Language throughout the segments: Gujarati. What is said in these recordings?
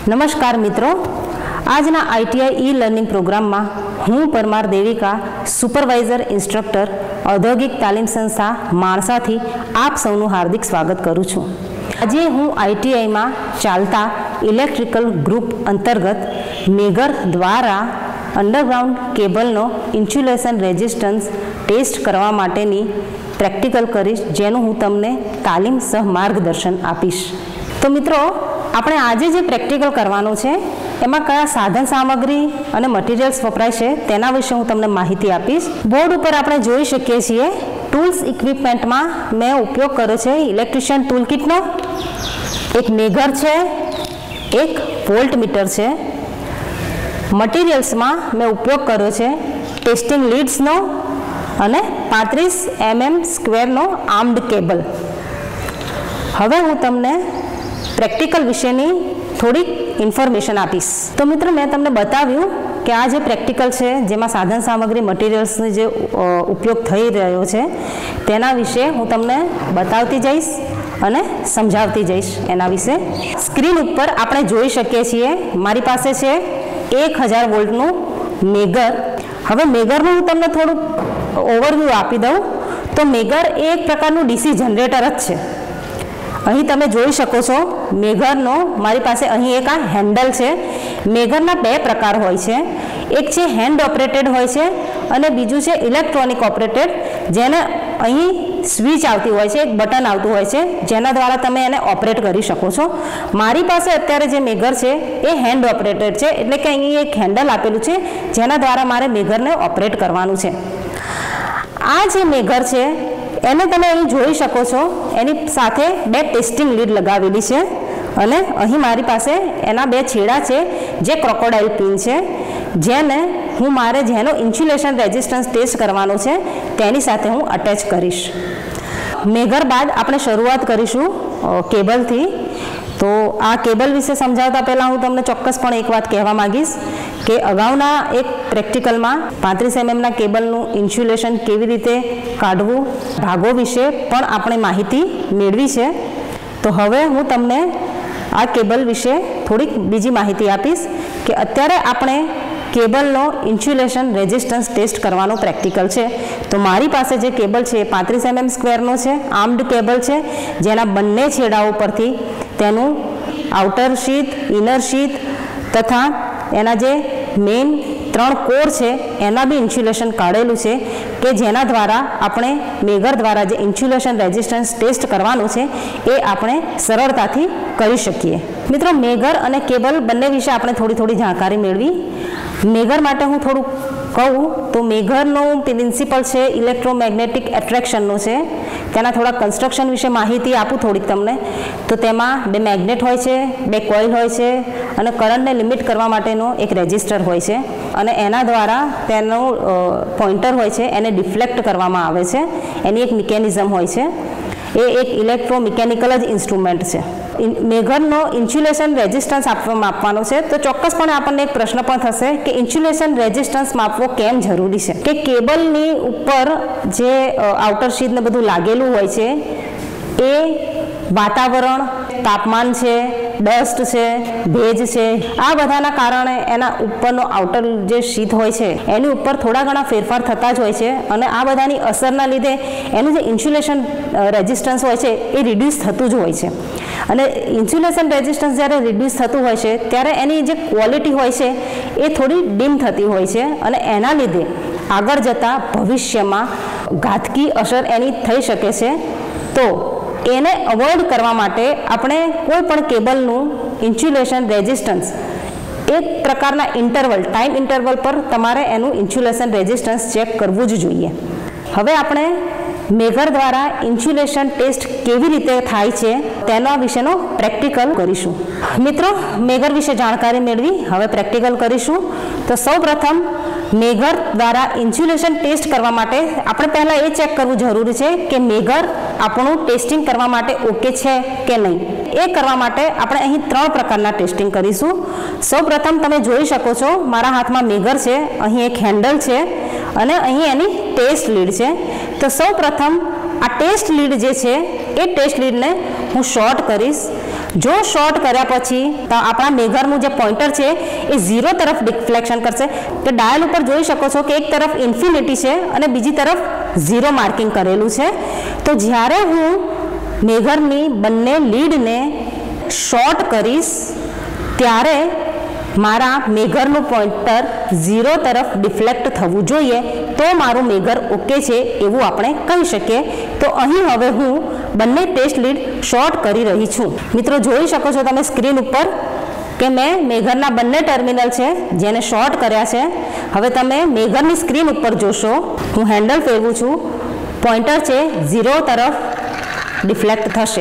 નમસ્કાર મિત્રો, આજના આઈટીઆઈ ઈ લર્નિંગ પ્રોગ્રામમાં હું પરમાર દેવિકા, સુપરવાઇઝર ઇન્સ્ટ્રક્ટર, ઔદ્યોગિક તાલીમ સંસ્થા માણસાથી આપ સૌનું હાર્દિક સ્વાગત કરું છું. આજે હું આઈટીઆઈમાં ચાલતા ઇલેક્ટ્રિકલ ગ્રુપ અંતર્ગત મેગર દ્વારા અંડરગ્રાઉન્ડ કેબલનો ઇન્સ્યુલેશન રેઝિસ્ટન્સ ટેસ્ટ કરવા માટેની પ્રેક્ટિકલ કરીશ, જેનું હું તમને તાલીમ સહ માર્ગદર્શન આપીશ. તો મિત્રો, આપણે આજે જે પ્રેક્ટિકલ કરવાનું છે એમાં કયા સાધન સામગ્રી અને મટીરિયલ્સ વપરાય છે તેના વિશે હું તમને માહિતી આપીશ. બોર્ડ ઉપર આપણે જોઈ શકીએ છીએ ટૂલ્સ ઇક્વિપમેન્ટમાં મેં ઉપયોગ કર્યો છે ઇલેક્ટ્રિશિયન ટૂલ કિટનો, એક મેગર છે, એક વોલ્ટ મીટર છે. મટીરિયલ્સમાં મેં ઉપયોગ કર્યો છે ટેસ્ટિંગ લીડ્સનો અને 35 mm સ્ક્વેરનો આર્મ્ડ કેબલ. હવે હું તમને પ્રેક્ટિકલ વિશેની થોડીક ઇન્ફોર્મેશન આપીશ. તો મિત્રો, મેં તમને બતાવ્યું કે આ જે પ્રેક્ટિકલ છે જેમાં સાધન સામગ્રી મટીરિયલ્સનો જે ઉપયોગ થઈ રહ્યો છે તેના વિશે હું તમને બતાવતી જઈશ અને સમજાવતી જઈશ એના વિશે. સ્ક્રીન ઉપર આપણે જોઈ શકીએ છીએ મારી પાસે છે 1000 વોલ્ટનું મેગર. હવે મેગરનું હું તમને થોડુંક ઓવરવ્યૂ આપી દઉં તો મેગર એ એક પ્રકારનું ડીસી જનરેટર જ છે. અહીં તમે જોઈ શકો છો મેગરનો મારી પાસે અહીં એક આ હેન્ડલ છે. મેગરના બે પ્રકાર હોય છે, એક છે હેન્ડ ઓપરેટેડ હોય છે અને બીજું છે ઇલેક્ટ્રોનિક ઓપરેટેડ, જેને અહીં સ્વિચ આવતી હોય છે, એક બટન આવતું હોય છે જેના દ્વારા તમે એને ઓપરેટ કરી શકો છો. મારી પાસે અત્યારે જે મેગર છે એ હેન્ડ ઓપરેટેડ છે, એટલે કે અહીં એક હેન્ડલ આપેલું છે જેના દ્વારા મારે મેગરને ઓપરેટ કરવાનું છે. આ જે મેગર છે એને તમે અહીં જોઈ શકો છો, એની સાથે બે ટેસ્ટિંગ લીડ લગાવેલી છે અને અહીં મારી પાસે એના બે છેડા છે જે ક્રોકોડાઇલ પિન છે, જેને જેનો ઇન્સ્યુલેશન રેઝિસ્ટન્સ ટેસ્ટ કરવાનો છે તેની સાથે હું અટેચ કરીશ. મેગર બાદ આપણે શરૂઆત કરીશું કેબલથી. તો આ કેબલ વિશે સમજાવતા પહેલાં હું તમને ચોક્કસપણે એક વાત કહેવા માગીશ કે અગાઉના એક પ્રેક્ટિકલમાં 35 mmના કેબલનું ઇન્સ્યુલેશન કેવી રીતે કાઢવું, ભાગો વિશે પણ આપણે માહિતી મેળવી છે. તો હવે હું તમને આ કેબલ વિશે થોડીક બીજી માહિતી આપીશ કે અત્યારે આપણે કેબલનો ઇન્સ્યુલેશન રેઝિસ્ટન્સ ટેસ્ટ કરવાનો પ્રેક્ટિકલ છે. તો મારી પાસે જે કેબલ છે એ 35 mm સ્ક્વેરનો છે, આર્મ્ડ કેબલ છે, જેના બંને છેડાઓ પરથી તેનું આઉટર શીથ, ઇનર શીથ તથા એના જે મેઇન 3 કોર છે એના બી ઇન્સ્યુલેશન કાઢેલું છે કે જેના દ્વારા આપણે મેગર દ્વારા જે ઇન્સ્યુલેશન રેઝિસ્ટન્સ ટેસ્ટ કરવાનું છે એ આપણે સરળતાથી કરી શકીએ. મિત્રો, મેગર અને કેબલ બંને વિશે આપણે થોડી જાણકારી મેળવી. મેગર માટે હું થોડુંક કહું તો મેગરનું પ્રિન્સિપલ છે ઇલેક્ટ્રોમેગ્નેટિક એટ્રેક્શનનું છે. તેના થોડા કન્સ્ટ્રક્શન વિશે માહિતી આપું થોડીક તમને. તો તેમાં બે મેગ્નેટ હોય છે, બે કોઇલ હોય છે અને કરંટને લિમિટ કરવા માટેનો એક રેઝિસ્ટર હોય છે અને એના દ્વારા તેનું પોઇન્ટર હોય છે એને ડિફ્લેક્ટ કરવામાં આવે છે. એની એક મિકેનિઝમ હોય છે. એ એક ઇલેક્ટ્રોમિકેનિકલ જ ઇન્સ્ટ્રુમેન્ટ છે. મેગરનો ઇન્સ્યુલેશન રેઝિસ્ટન્સ માપવાનો છે. તો ચોક્કસપણે આપણને એક પ્રશ્ન પણ થશે કે ઇન્સ્યુલેશન રેઝિસ્ટન્સ માપવો કેમ જરૂરી છે. કે કેબલની ઉપર જે આઉટર શીથ ને બધું લાગેલું હોય છે એ વાતાવરણ, તાપમાન છે, ડસ્ટ છે, ભેજ છે, આ બધાના કારણે એના ઉપરનો આઉટર જે શીથ હોય છે એની ઉપર થોડા ઘણા ફેરફાર થતા જ હોય છે અને આ બધાની અસરના લીધે એનું જે ઇન્સ્યુલેશન રેઝિસ્ટન્સ હોય છે એ રિડ્યુસ થતું જ હોય છે. અને ઇન્સ્યુલેશન રેઝિસ્ટન્સ જ્યારે રિડ્યુસ થતું હોય છે ત્યારે એની જે ક્વોલિટી હોય છે એ થોડી ડીમ થતી હોય છે અને એના લીધે આગળ જતાં ભવિષ્યમાં ઘાતકી અસર એની થઈ શકે છે. તો એને અવોઇડ કરવા માટે આપણે કોઈ પણ કેબલનું ઇન્સ્યુલેશન રેઝિસ્ટન્સ એક પ્રકારના ટાઈમ ઇન્ટરવલ પર તમારે એનું ઇન્સ્યુલેશન રેઝિસ્ટન્સ ચેક કરવું જ જોઈએ. હવે આપણે મેગર દ્વારા ઇન્સ્યુલેશન ટેસ્ટ કેવી રીતે થાય છે તેના વિશેનો પ્રેક્ટિકલ કરીશું. મિત્રો, મેગર વિશે જાણકારી મેળવી હવે પ્રેક્ટિકલ કરીશું. તો સૌપ્રથમ મેગર દ્વારા ઇન્સ્યુલેશન ટેસ્ટ કરવા માટે આપણે પહેલાં એ ચેક કરવું જરૂરી છે કે મેગર આપણું ટેસ્ટિંગ કરવા માટે ઓકે છે કે નહીં. એ કરવા માટે આપણે અહીં 3 પ્રકારના ટેસ્ટિંગ કરીશું. સૌપ્રથમ તમે જોઈ શકો છો મારા હાથમાં મેગર છે, અહીં એક હેન્ડલ છે અને અહીં એની ટેસ્ટ લીડ છે. તો સૌપ્રથમ આ ટેસ્ટ લીડ જે છે એ ટેસ્ટ લીડને હું શોર્ટ કરીશ જો શોર્ટ કર્યા પછી તો આપણા મેઘરનું જે પોઇન્ટર છે એ 0 તરફ ડિફ્લેક્શન કરશે. તો ડાયલ ઉપર જોઈ શકો છો કે એક તરફ ઇન્ફિનિટી છે અને બીજી તરફ 0 માર્કિંગ કરેલું છે. તો જ્યારે હું મેઘરની બંને લીડને શોર્ટ કરીશ ત્યારે મારા મેઘરનું પોઇન્ટર 0 તરફ ડિફ્લેક્ટ થવું જોઈએ, તો મારું મેઘર ઓકે છે એવું આપણે કહી શકીએ. તો અહીં હવે હું બંને ટેસ્ટ લીડ શોર્ટ કરી રહી છું. મિત્રો જોઈ શકો છો તમે સ્ક્રીન ઉપર કે મેં મેઘરના બંને ટર્મિનલ છે જેને શોર્ટ કર્યા છે. હવે તમે મેઘરની સ્ક્રીન ઉપર જોશો, હું હેન્ડલ ફેરવું છું, પોઇન્ટર છે 0 તરફ ડિફ્લેક્ટ થશે.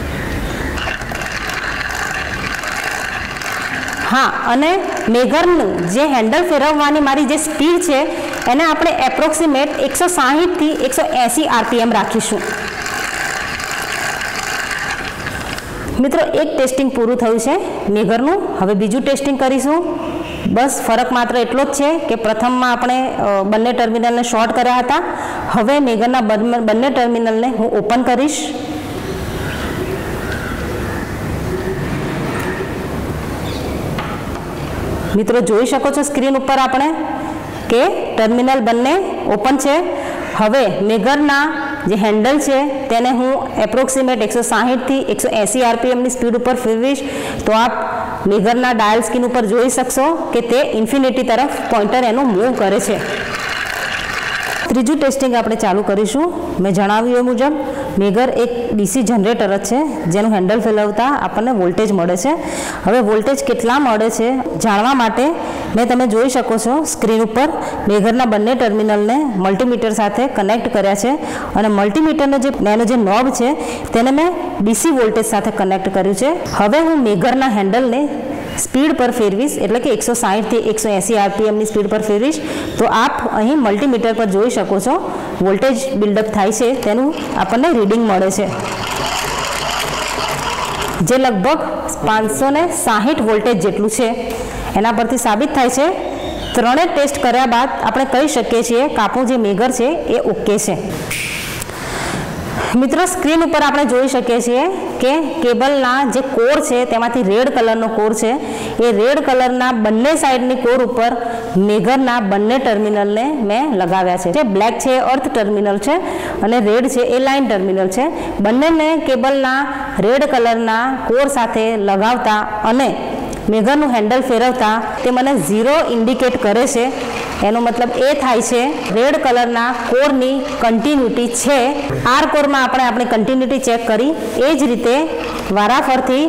હા, અને મેઘરનું જે હેન્ડલ ફેરવવાની મારી જે સ્પીડ છે એને આપણે એપ્રોક્સિમેટ 160 થી 180 RPM રાખીશું. મિત્રો એક ટેસ્ટિંગ પૂરું થયું છે મેઘરનું. હવે બીજું ટેસ્ટિંગ કરીશું. બસ ફરક માત્ર એટલો જ છે કે પ્રથમમાં આપણે બંને ટર્મિનલને શોર્ટ કર્યા હતા. હવે મેઘરના બંને ટર્મિનલને હું ઓપન કરીશ. મિત્રો જોઈ શકો છો સ્ક્રીન ઉપર આપણે કે ટર્મિનલ બંને ઓપન છે. હવે મેઘરના જે હેન્ડલ છે તેને હું એપ્રોક્સિમેટ 160 થી 180 RPM ની સ્પીડ ઉપર ફેરવીશ. તો આપ મેઘરના ડાયલ સ્ક્રીન ઉપર જોઈ શકશો કે તે ઇન્ફિનિટી તરફ પોઇન્ટર એનું મૂવ કરે છે. ત્રીજું ટેસ્ટિંગ આપણે ચાલુ કરીશું. મેં જણાવ્યું એ મુજબ મેઘર એક ડીસી જનરેટર જ છે જેનું હેન્ડલ ફેરવતા આપણને વોલ્ટેજ મળે છે. હવે વોલ્ટેજ કેટલા મળે છે જાણવા માટે તમે જોઈ શકો છો સ્ક્રીન ઉપર મેઘરના બંને ટર્મિનલને મલ્ટીમીટર સાથે કનેક્ટ કર્યા છે અને મલ્ટીમીટરનો જે નોબ છે તેને મેં ડીસી વોલ્ટેજ સાથે કનેક્ટ કર્યું છે. હવે હું મેઘરના હેન્ડલને સ્પીડ પર ફેરવીશ, એટલે કે 160 થી 180 RPM ની સ્પીડ પર ફેરવીશ. તો આપ અહીં મલ્ટીમીટર પર જોઈ શકો છો વોલ્ટેજ બિલ્ડઅપ થાય છે તેનું આપણને રીડિંગ મળે છે, જે લગભગ 560 વોલ્ટેજ જેટલું છે. એના પરથી સાબિત થાય છે ત્રણે ટેસ્ટ કર્યા બાદ આપણે કહી શકીએ છીએ કે આપણું જે મેઘર છે એ ઓકે છે. મિત્રો સ્ક્રીન ઉપર આપણે જોઈ શકીએ છીએ કે કેબલના જે કોર છે તેમાંથી રેડ કલરનો કોર છે. એ રેડ કલરના બંને સાઈડની કોર ઉપર મેઘરના બંને ટર્મિનલને મેં લગાવ્યા છે. જે બ્લેક છે એ અર્થ ટર્મિનલ છે અને રેડ છે એ લાઇન ટર્મિનલ છે. બંનેને કેબલના રેડ કલરના કોર સાથે લગાવતા અને મેઘરનું હેન્ડલ ફેરવતા તે મને 0 ઇન્ડિકેટ કરે છે. એનો મતલબ એ થાય છે રેડ કલરના કોરની કન્ટિન્યુટી છે. આર કોરમાં આપણે આપણી કન્ટિન્યુટી ચેક કરી, એ જ રીતે વારાફરતી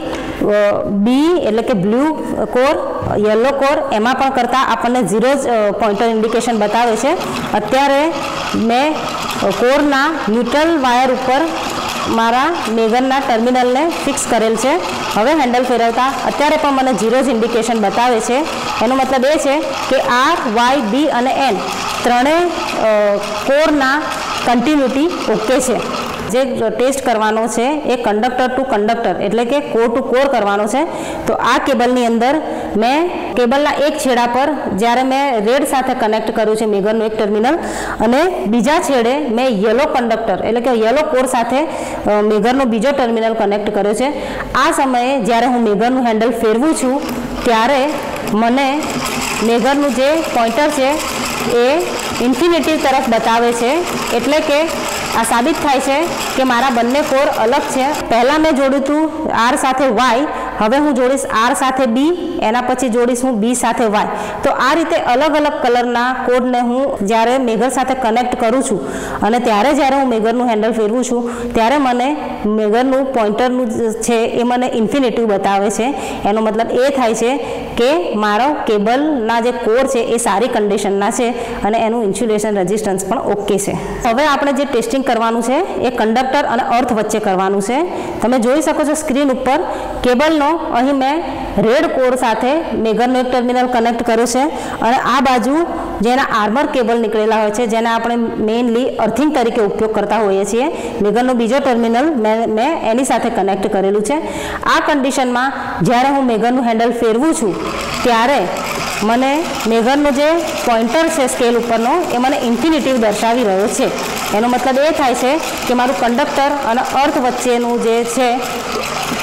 બી એટલે કે બ્લુ કોર, યલો કોર એમાં પણ કરતાં આપણને 0 જ પોઇન્ટર ઇન્ડિકેશન બતાવે છે. અત્યારે મેં કોરના ન્યુટ્રલ વાયર ઉપર મારા મેઘરના ટર્મિનલને ફિક્સ કરેલ છે. હવે હેન્ડલ ફેરવતા અત્યારે પણ મને 0 જ ઇન્ડિકેશન બતાવે છે. એનો મતલબ એ છે કે આર, વાય, બી અને એન ત્રણેય કોરના કન્ટિન્યુટી ઓકે છે. જે ટેસ્ટ કરવાનો છે એ કંડક્ટર ટુ કંડક્ટર એટલે કે કોર ટુ કોર કરવાનો છે. તો આ કેબલની અંદર મેં કેબલના એક છેડા પર જ્યારે મેં રેડ સાથે કનેક્ટ કર્યું છે મેઘરનું એક ટર્મિનલ, અને બીજા છેડે મેં યલો કંડક્ટર એટલે કે યલો કોર સાથે મેઘરનો બીજો ટર્મિનલ કનેક્ટ કર્યો છે. આ સમયે જ્યારે હું મેઘરનું હેન્ડલ ફેરવું છું ત્યારે મને મેઘરનું જે પોઇન્ટર છે એ ઇન્ફિનિટી તરફ બતાવે છે. એટલે કે આ સાબિત થાય છે કે મારા બંને કોર અલગ છે. પહેલાં મેં જોડ્યું હતું આર સાથે વાય, હવે હું જોડીશ આર સાથે બી, એના પછી જોડીશ હું બી સાથે વાય. તો આ રીતે અલગ અલગ કલરના કોડને હું જ્યારે મેઘર સાથે કનેક્ટ કરું છું અને ત્યારે જ્યારે હું મેઘરનું હેન્ડલ ફેરવું છું ત્યારે મને મેઘરનું પોઇન્ટરનું છે એ મને ઇન્ફિનિટી બતાવે છે. એનો મતલબ એ થાય છે કે મારો કેબલના જે કોર છે એ સારી કન્ડિશનના છે અને એનું ઇન્સ્યુલેશન રેઝિસ્ટન્સ પણ ઓકે છે. હવે આપણે જે ટેસ્ટિંગ કરવાનું છે એ કંડક્ટર અને અર્થ વચ્ચે કરવાનું છે. તમે જોઈ શકો છો સ્ક્રીન ઉપર કેબલનો અહીં મેં રેડ કોર સાથે મેઘરનો એક ટર્મિનલ કનેક્ટ કર્યો છે અને આ બાજુ જેના આર્મર કેબલ નીકળેલા હોય છે જેને આપણે મેઇનલી અર્થિંગ તરીકે ઉપયોગ કરતા હોઈએ છીએ, મેઘરનો બીજો ટર્મિનલ મેં એની સાથે કનેક્ટ કરેલું છે. આ કન્ડિશનમાં જ્યારે હું મેઘરનું હેન્ડલ ફેરવું છું ત્યારે મને મેઘરનો જે પોઇન્ટર છે સ્કેલ ઉપરનો એ મને ઇન્ફિનિટી દર્શાવી રહ્યો છે. એનો મતલબ એ થાય છે કે મારું કંડક્ટર અને અર્થ વચ્ચેનું જે છે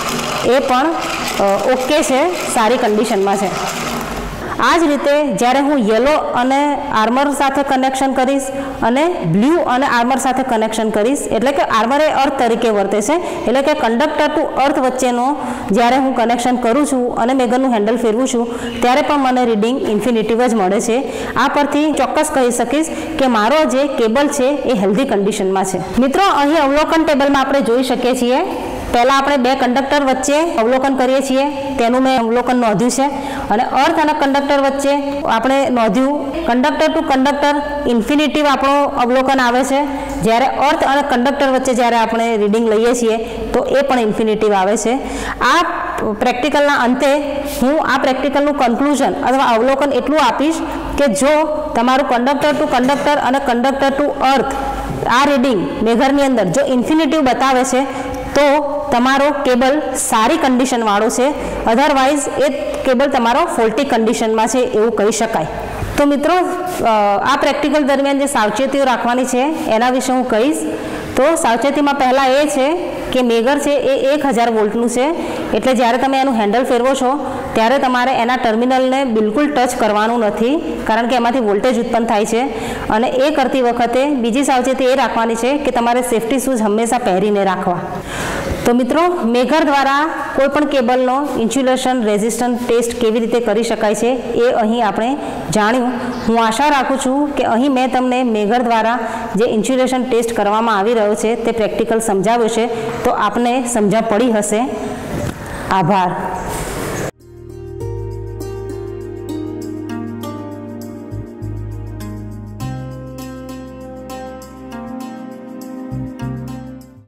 એ પણ ઓકે છે, સારી કન્ડિશનમાં છે. આ જ રીતે જ્યારે હું યલો અને આર્મર સાથે કનેક્શન કરીશ અને બ્લુ અને આર્મર સાથે કનેક્શન કરીશ, એટલે કે આર્મર એ અર્થ તરીકે વર્તે છે, એટલે કે કંડક્ટર ટુ અર્થ વચ્ચેનો જ્યારે હું કનેક્શન કરું છું અને મેગરનું હેન્ડલ ફેરવું છું ત્યારે પણ મને રીડિંગ ઇન્ફિનિટિવ જ મળે છે. આ પરથી ચોક્કસ કહી શકીશ કે મારો જે કેબલ છે એ હેલ્ધી કન્ડિશનમાં છે. મિત્રો, અહીં અવલોકન ટેબલમાં આપણે જોઈ શકીએ છીએ, પહેલાં આપણે બે કંડક્ટર વચ્ચે અવલોકન કરીએ છીએ, તેનું મેં અવલોકન નોંધ્યું છે, અને અર્થ અને કંડક્ટર વચ્ચે આપણે નોંધ્યું કંડક્ટર ટુ કંડક્ટર ઇન્ફિનિટિવ આપણું અવલોકન આવે છે. જ્યારે અર્થ અને કંડક્ટર વચ્ચે જ્યારે આપણે રીડિંગ લઈએ છીએ તો એ પણ ઇન્ફિનિટિવ આવે છે. આ પ્રેક્ટિકલના અંતે હું આ પ્રેક્ટિકલનું કન્ક્લુઝન અથવા અવલોકન એટલું આપીશ કે જો તમારું કંડક્ટર ટુ કંડક્ટર અને કંડક્ટર ટુ અર્થ આ રીડિંગ મેગરની અંદર જો ઇન્ફિનિટિવ બતાવે છે તો તમારો કેબલ સારી કન્ડિશનવાળો છે, અધરવાઇઝ એ કેબલ તમારો ફોલ્ટી કન્ડિશનમાં છે એવું કહી શકાય. તો મિત્રો, આ પ્રેક્ટિકલ દરમિયાન જે સાવચેતીઓ રાખવાની છે એના વિશે હું કહીશ. તો સાવચેતીમાં પહેલાં એ છે કે મેગર છે એ 1000 વોલ્ટનું છે, એટલે જ્યારે તમે એનું હેન્ડલ ફેરવો છો ત્યારે તમારે એના ટર્મિનલને બિલકુલ ટચ કરવાનું નથી, કારણ કે એમાંથી વોલ્ટેજ ઉત્પન્ન થાય છે. અને એ કરતી વખતે બીજી સાવચેતી એ રાખવાની છે કે તમારે સેફ્ટી શૂઝ હંમેશા પહેરીને રાખવા. તો મિત્રો, મેગર દ્વારા કોઈપણ કેબલનો ઇન્સ્યુલેશન રેઝિસ્ટન્સ ટેસ્ટ કેવી રીતે કરી શકાય છે એ અહીં આપણે જાણ્યું. હું આશા રાખું છું કે અહીં મેં તમને મેગર દ્વારા જે ઇન્સ્યુલેશન ટેસ્ટ કરવામાં આવી રહ્યો છે તે પ્રેક્ટિકલ સમજાવ્યું છે, તો આપને સમજણ પડી હશે. આભાર.